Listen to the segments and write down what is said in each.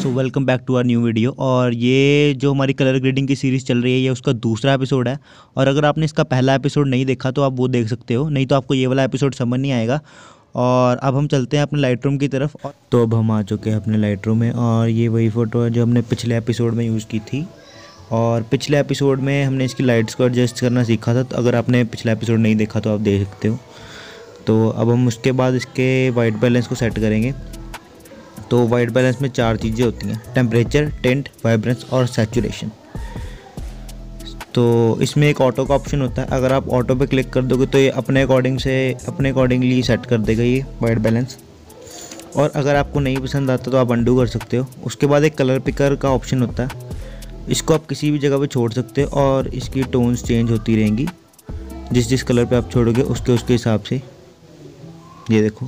So welcome back to our new video. और ये जो हमारी कलर ग्रेडिंग की सीरीज़ चल रही है ये उसका दूसरा एपिसोड है। और अगर आपने इसका पहला एपिसोड नहीं देखा तो आप वो देख सकते हो, नहीं तो आपको ये वाला एपिसोड समझ नहीं आएगा। और अब हम चलते हैं अपने लाइट रूम की तरफ। तो अब हम आ चुके हैं अपने लाइट रूम में और ये वही फ़ोटो है जो हमने पिछले एपिसोड में यूज़ की थी। और पिछले एपिसोड में हमने इसकी लाइट्स को एडजस्ट करना सीखा था, तो अगर आपने पिछला एपिसोड नहीं देखा तो आप देख सकते हो। तो अब हम उसके बाद इसके वाइट बैलेंस को सेट करेंगे। तो वाइट बैलेंस में 4 चीज़ें होती हैं: टेम्परेचर, टिंट, वाइब्रेंस और सैचुरेशन। तो इसमें एक ऑटो का ऑप्शन होता है, अगर आप ऑटो पे क्लिक कर दोगे तो ये अपने अकॉर्डिंगली सेट कर देगा ये वाइट बैलेंस। और अगर आपको नहीं पसंद आता तो आप अंडू कर सकते हो। उसके बाद एक कलर पिकर का ऑप्शन होता है, इसको आप किसी भी जगह पे छोड़ सकते हो और इसकी टोन्स चेंज होती रहेंगी जिस कलर पे आप छोड़ोगे उसके हिसाब से। ये देखो,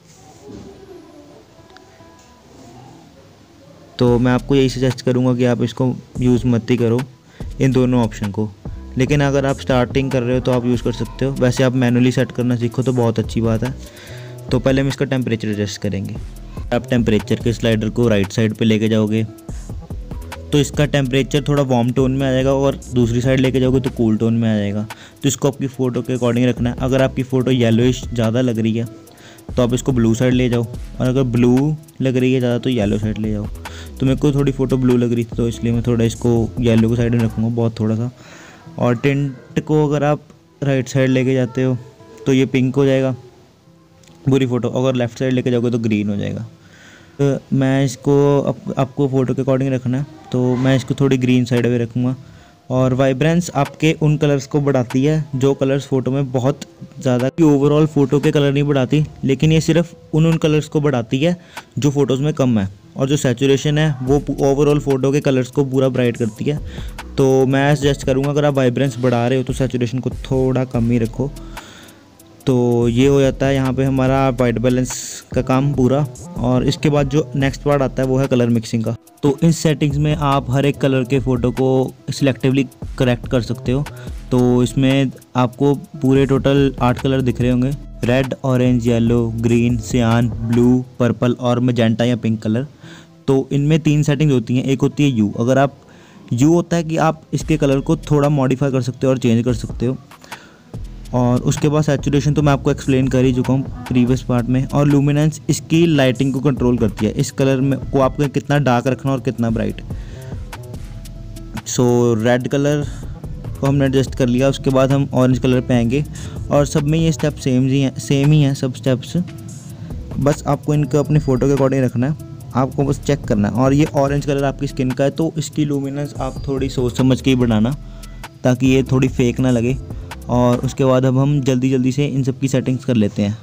तो मैं आपको यही सजेस्ट करूँगा कि आप इसको यूज़ मत ही करो, इन दोनों ऑप्शन को। लेकिन अगर आप स्टार्टिंग कर रहे हो तो आप यूज़ कर सकते हो। वैसे आप मैनुअली सेट करना सीखो तो बहुत अच्छी बात है। तो पहले हम इसका टेम्परेचर एडजस्ट करेंगे। आप टेम्परेचर के स्लाइडर को राइट साइड पे लेके जाओगे तो इसका टेम्परेचर थोड़ा वार्म टोन में आ जाएगा, और दूसरी साइड लेके जाओगे तो कूल टोन में आ जाएगा। तो इसको आपकी फ़ोटो के अकॉर्डिंग रखना है। अगर आपकी फ़ोटो येलोइश ज़्यादा लग रही है तो आप इसको ब्लू साइड ले जाओ, और अगर ब्लू लग रही है ज़्यादा तो येलो साइड ले जाओ। तो मेरे को थोड़ी फ़ोटो ब्लू लग रही थी तो इसलिए मैं थोड़ा इसको येलो की साइड में रखूँगा, बहुत थोड़ा सा। और टिंट को अगर आप राइट साइड लेके जाते हो तो ये पिंक हो जाएगा पूरी फ़ोटो, अगर लेफ़्ट साइड लेके जाओगे तो ग्रीन हो जाएगा। तो मैं इसको आपको फ़ोटो के अकॉर्डिंग रखना है, तो मैं इसको थोड़ी ग्रीन साइड में रखूँगा। और वाइब्रेंस आपके उन कलर्स को बढ़ाती है जो कलर्स फ़ोटो में बहुत ज़्यादा, ओवरऑल फ़ोटो के कलर नहीं बढ़ाती, लेकिन ये सिर्फ उन कलर्स को बढ़ाती है जो फ़ोटोज़ में कम है। और जो सैचुरेशन है वो ओवरऑल फ़ोटो के कलर्स को पूरा ब्राइट करती है। तो मैं सजेस्ट करूँगा अगर आप वाइब्रेंस बढ़ा रहे हो तो सैचुरेशन को थोड़ा कम ही रखो। तो ये हो जाता है यहाँ पे हमारा वाइट बैलेंस का काम पूरा। और इसके बाद जो नेक्स्ट पार्ट आता है वो है कलर मिक्सिंग का। तो इस सेटिंग्स में आप हर एक कलर के फ़ोटो को सिलेक्टिवली करेक्ट कर सकते हो। तो इसमें आपको पूरे टोटल 8 कलर दिख रहे होंगे: red, orange, yellow, green, cyan, blue, purple और मैजेंटा या पिंक कलर। तो इनमें 3 सेटिंग्स होती हैं। एक होती है यू। अगर आप यू होता है कि आप इसके कलर को थोड़ा मॉडिफाई कर सकते हो और चेंज कर सकते हो। और उसके बाद सैचुरेशन तो मैं आपको एक्सप्लेन कर ही चुका हूँ प्रीवियस पार्ट में। और लुमिनेंस इसकी लाइटिंग को कंट्रोल करती है, इस कलर में को आपको कितना डार्क रखना और कितना ब्राइट। सो रेड कलर को हमने एडजस्ट कर लिया। उसके बाद हम ऑरेंज कलर पे आएंगे और सब में ये स्टेप सेम ही हैं सब स्टेप्स। बस आपको इनको अपनी फ़ोटो के अकॉर्डिंग रखना है, आपको बस चेक करना है। और ये ऑरेंज कलर आपकी स्किन का है तो इसकी लुमिनेंस आप थोड़ी सोच समझ के ही बनाना ताकि ये थोड़ी फेक ना लगे। और उसके बाद अब हम जल्दी से इन सब की सेटिंग्स कर लेते हैं।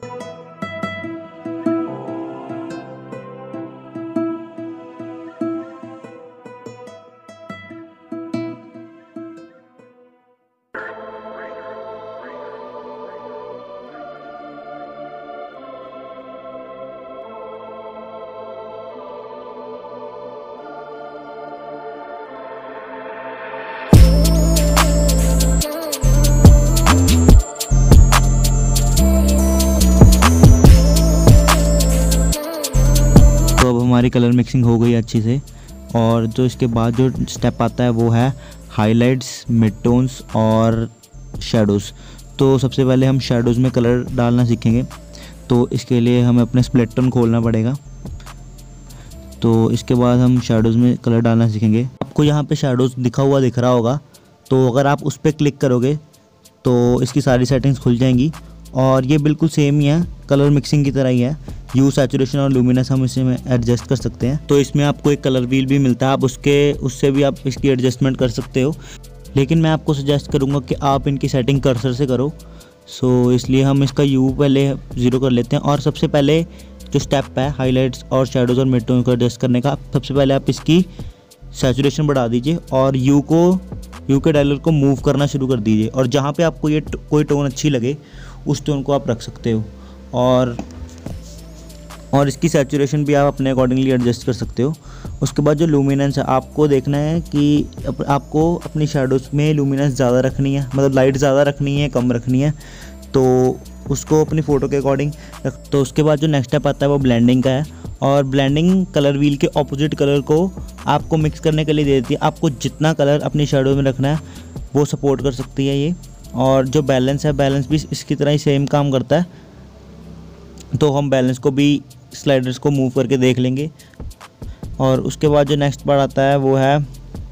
तो अब हमारी कलर मिक्सिंग हो गई अच्छी से। और जो इसके बाद जो स्टेप आता है वो है हाइलाइट्स, मिड टोन्स और शेडोज़। तो सबसे पहले हम शेडोज़ में कलर डालना सीखेंगे। तो इसके लिए हमें अपने स्प्लिट टोन खोलना पड़ेगा। तो इसके बाद हम शेडोज़ में कलर डालना सीखेंगे। आपको यहाँ पे शेडोज़ दिख रहा होगा, तो अगर आप उस पर क्लिक करोगे तो इसकी सारी सेटिंग्स खुल जाएंगी। और ये बिल्कुल सेम ही है, कलर मिक्सिंग की तरह ही है। यू, सैचुरेशन और लुमिनेंस हम इसमें एडजस्ट कर सकते हैं। तो इसमें आपको एक कलर व्हील भी मिलता है, आप उससे भी आप इसकी एडजस्टमेंट कर सकते हो। लेकिन मैं आपको सजेस्ट करूँगा कि आप इनकी सेटिंग कर्सर से करो। सो इसलिए हम इसका यू पहले 0 कर लेते हैं। और सबसे पहले जो स्टेप है हाइलाइट्स और शेडोज़ और मिड टोन को एडजस्ट करने का, सबसे पहले आप इसकी सैचुरेशन बढ़ा दीजिए और यू के डायलर को मूव करना शुरू कर दीजिए। और जहाँ पे आपको ये कोई टोन अच्छी लगे उस टोन को आप रख सकते हो। और इसकी सैचुरेशन भी आप अपने अकॉर्डिंगली एडजस्ट कर सकते हो। उसके बाद जो लुमिनेंस है, आपको देखना है कि आपको अपनी शेडोज़ में लुमिनेंस ज़्यादा रखनी है, मतलब लाइट ज़्यादा रखनी है कम रखनी है। तो उसको अपनी फ़ोटो के अकॉर्डिंग रख। तो उसके बाद जो नेक्स्ट स्टेप आता है वो ब्लेंडिंग का है, और ब्लेंडिंग कलर व्हील के ऑपोजिट कलर को आपको मिक्स करने के लिए दे देती है। आपको जितना कलर अपनी शैडो में रखना है वो सपोर्ट कर सकती है ये। और जो बैलेंस है, बैलेंस भी इसकी तरह ही सेम काम करता है। तो हम बैलेंस को भी स्लाइडर्स को मूव करके देख लेंगे। और उसके बाद जो नेक्स्ट पार्ट आता है वो है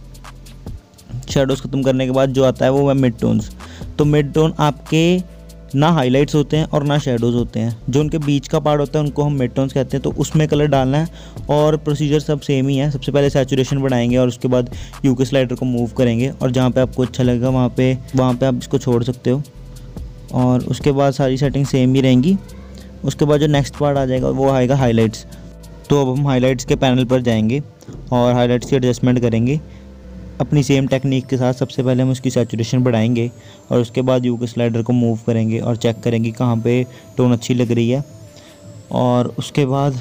शेडोज़ ख़त्म करने के बाद जो आता है वो है मिड टोन्स। तो मिड टोन आपके ना हाइलाइट्स होते हैं और ना शेडोज़ होते हैं, जो उनके बीच का पार्ट होता है उनको हम मिड टोन्स कहते हैं। तो उसमें कलर डालना है और प्रोसीजर सब सेम ही है। सबसे पहले सैचुरेशन बढ़ाएंगे और उसके बाद यू के स्लाइडर को मूव करेंगे, और जहाँ पे आपको अच्छा लगेगा वहाँ पे आप इसको छोड़ सकते हो। और उसके बाद सारी सेटिंग सेम ही रहेंगी। उसके बाद जो नेक्स्ट पार्ट आ जाएगा वो आएगा हाईलाइट्स। तो अब हम हाईलाइट्स के पैनल पर जाएंगे और हाईलाइट्स की एडजस्टमेंट करेंगे अपनी सेम टेक्निक के साथ। सबसे पहले हम उसकी सैचुरेशन बढ़ाएंगे और उसके बाद यू के स्लाइडर को मूव करेंगे और चेक करेंगे कहाँ पे टोन अच्छी लग रही है। और उसके बाद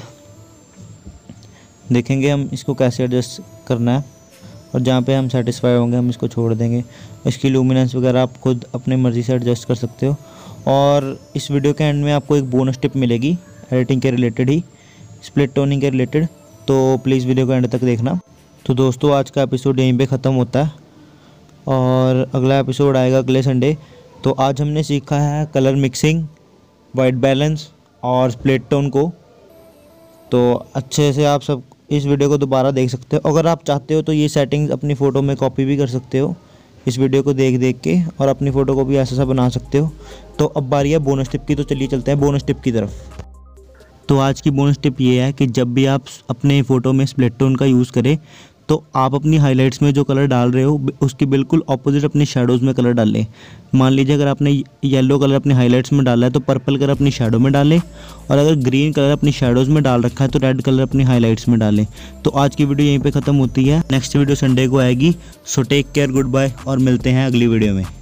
देखेंगे हम इसको कैसे एडजस्ट करना है, और जहाँ पे हम सेटिस्फाई होंगे हम इसको छोड़ देंगे। इसकी लूमिनेंस वगैरह आप खुद अपने मर्ज़ी से एडजस्ट कर सकते हो। और इस वीडियो के एंड में आपको एक बोनस टिप मिलेगी एडिटिंग के रिलेटेड ही, स्प्लिट टोनिंग के रिलेटेड। तो प्लीज़ वीडियो को एंड तक देखना। तो दोस्तों आज का एपिसोड यहीं पे ख़त्म होता है और अगला एपिसोड आएगा अगले संडे। तो आज हमने सीखा है कलर मिक्सिंग, वाइट बैलेंस और स्प्लिट टोन को। तो अच्छे से आप सब इस वीडियो को दोबारा देख सकते हो। अगर आप चाहते हो तो ये सेटिंग्स अपनी फ़ोटो में कॉपी भी कर सकते हो इस वीडियो को देख के, और अपनी फ़ोटो को भी ऐसा बना सकते हो। तो अब बारी है बोनस टिप की, तो चलिए चलते हैं बोनस टिप की तरफ। तो आज की बोनस टिप ये है कि जब भी आप अपने फ़ोटो में स्प्लिट टोन का यूज़ करें तो आप अपनी हाइलाइट्स में जो कलर डाल रहे हो उसके बिल्कुल ऑपोजिट अपनी शैडोज़ में कलर डालें। मान लीजिए अगर आपने येलो कलर अपनी हाइलाइट्स में डाला है तो पर्पल कलर अपनी शैडो में डालें, और अगर ग्रीन कलर अपनी शैडोज़ में डाल रखा है तो रेड कलर अपनी हाइलाइट्स में डालें। तो आज की वीडियो यहीं पे ख़त्म होती है। नेक्स्ट वीडियो संडे को आएगी। So take care, good bye, और मिलते हैं अगली वीडियो में।